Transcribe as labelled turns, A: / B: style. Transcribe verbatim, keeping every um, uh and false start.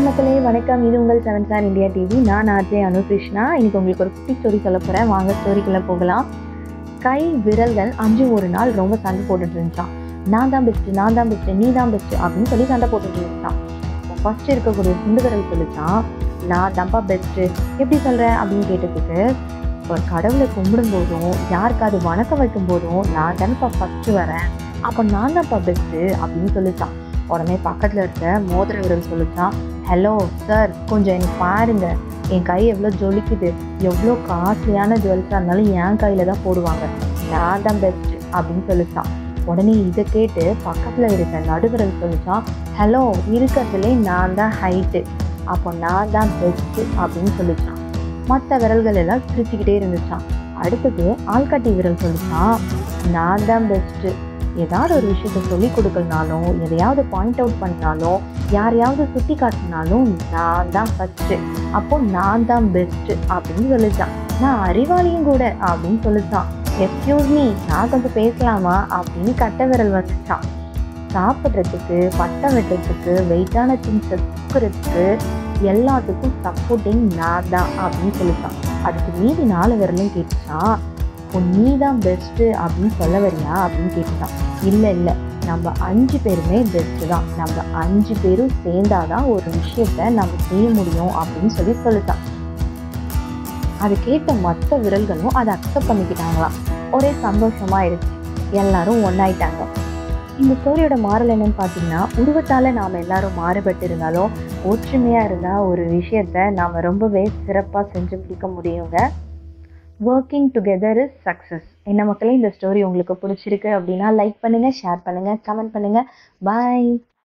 A: மக்களே வணக்கம். இது உங்கள் செவன் ஸ்டார் இந்தியா டிவி. நான் ஆர்ஜே அனுகிருஷ்ணா. இன்னைக்கு உங்களுக்கு ஒரு குட்டி ஸ்டோரி சொல்ல போகிறேன். வாங்க ஸ்டோரிக்குள்ளே போகலாம். கை விரல்கள் அஞ்சு ஒரு நாள் ரொம்ப சண்டை போட்டுட்டு இருந்துச்சான். நான் தான் பெஸ்ட்டு, நான் தான் பெஸ்ட்டு, நீ தான் பெஸ்ட்டு அப்படின்னு சொல்லி சண்டை போட்டுட்டு இருந்துச்சான். ஃபர்ஸ்ட் இருக்கக்கூடிய சுண்டு விரல் சொல்லிச்சான், நான் தான்ப்பா பெஸ்ட்டு. எப்படி சொல்கிறேன் அப்படின்னு கேட்டதுக்கு, இப்போ கடவுளை கும்பிடும் போதும் யாருக்காவது வணக்கம் வைக்கும் போதும் நான் தானேப்பா ஃபஸ்ட்டு வரேன், அப்போ நான் தான்ப்பா பெஸ்ட்டு அப்படின்னு சொல்லிச்சான். உடனே பக்கத்தில் இருக்க மோதிர விரல் சொல்லிச்சான், ஹலோ சார், கொஞ்சம் எனக்கு பாருங்க, என் கை எவ்வளோ ஜொலிக்குது, எவ்வளோ காஸ்ட்லியான ஜுவல்ஸாக இருந்தாலும் என் கையில் தான் போடுவாங்க, நான் தான் பெஸ்ட்டு அப்படின்னு சொல்லிச்சான். உடனே இதை கேட்டு பக்கத்தில் இருக்க நடுவிரல் சொல்லிச்சான், ஹலோ, இருக்கிறதுலே நான் தான் ஹைட்டு, அப்போ நான் தான் பெஸ்ட்டு அப்படின்னு சொல்லிச்சான். மற்ற விரல்கள் எல்லாம் சிரிச்சுக்கிட்டே இருந்துச்சான். அடுத்தது ஆள்காட்டி விரல் சொல்லிச்சான், நான் தான் பெஸ்ட்டு. ஏதாவது ஒரு விஷயத்த சொல்லி கொடுக்கலனாலும், எதையாவது பாயிண்ட் அவுட் பண்ணாலும், யாரையாவது சுட்டி காட்டினாலும் நான் தான் ஃபஸ்ட்டு, அப்போ நான் தான் பெஸ்ட்டு அப்படின்னு சொல்லிச்சான். நான் அறிவாளியும் கூட அப்படின்னு சொல்லிச்சான். எக்ஸ்கியூஸ் மீ, நான் கொஞ்சம் பேசலாமா அப்படின்னு கட்டை விரல் வந்துச்சான். சாப்பிட்றதுக்கு, பட்டம் வெட்டுறதுக்கு, வெயிட்டான திங்ஸை தூக்குறதுக்கு எல்லாத்துக்கும் சப்போர்ட்டிங் நான் தான் அப்படின்னு சொல்லிச்சான். அதுக்கு மீதி நாலு விரலையும் கேட்டுச்சான், இப்போ நீ தான் பெஸ்ட்டு அப்படின்னு சொல்ல வரியா அப்படின்னு கேட்டுட்டான். இல்லை இல்லை, நம்ம அஞ்சு பேருமே பெஸ்ட்டு தான், நம்ம அஞ்சு பேரும் சேர்ந்தாதான் ஒரு விஷயத்த நம்ம செய்ய முடியும் அப்படின்னு சொல்லி சொல்லிட்டான். அதை கேட்ட மற்ற விரல்களும் அதை அக்செப்ட் பண்ணிக்கிட்டாங்களாம். ஒரே சந்தோஷமாக இருந்துச்சு, எல்லாரும் ஒன்றாயிட்டாங்க. இந்த ஸ்டோரியோட மாறல் என்னன்னு பார்த்தீங்கன்னா, உருவத்தால் நாம் எல்லாரும் மாறுபட்டு இருந்தாலும் ஒற்றுமையாக இருந்தால் ஒரு விஷயத்த நாம் ரொம்பவே சிறப்பாக செஞ்சு முடிக்க முடியுங்க. Working together is success. என்ன மக்களே, இந்த ஸ்டோரி உங்களுக்கு பிடிச்சிருக்கு அப்படின்னா லைக் பண்ணுங்கள், ஷேர் பண்ணுங்கள், கமெண்ட் பண்ணுங்கள். பாய்.